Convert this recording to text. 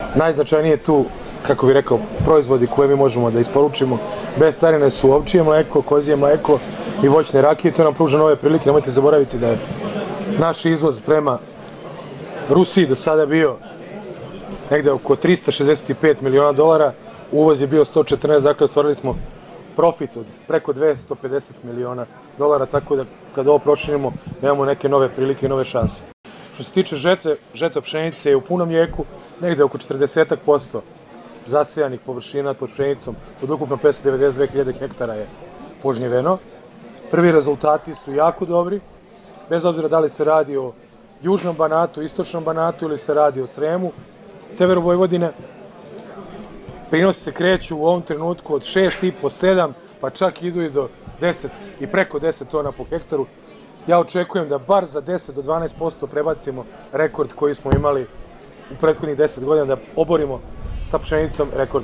Najznačajnije tu, kako bih rekao, proizvodi koje mi možemo da isporučimo bez carine su ovčije mleko, kozije mleko i voćne rakije. To nam pruža nove prilike. Nemojte zaboraviti da je naš izvoz prema Rusiji do sada bio negde oko 365 miliona dolara, uvoz je bio 114, dakle ostvarili smo profit od preko 250 miliona dolara, tako da kada ovo proširimo imamo neke nove prilike i nove šanse. Što se tiče žetva pšenice je u punom jeku, negde oko 40% zasejanih površina pod pšenicom od ukupno 592.000 hektara je požnjeveno. Prvi rezultati su jako dobri, bez obzira da li se radi o južnom Banatu, istočnom Banatu ili se radi o Sremu, severu Vojvodine. Prinosi se kreću u ovom trenutku od 6,5, 7, pa čak idu i do 10 i preko 10 tona po hektaru. Ja očekujem da bar za 10 do 12% prebacimo rekord koji smo imali u prethodnih 10 godina, da oborimo sa pšenicom rekord.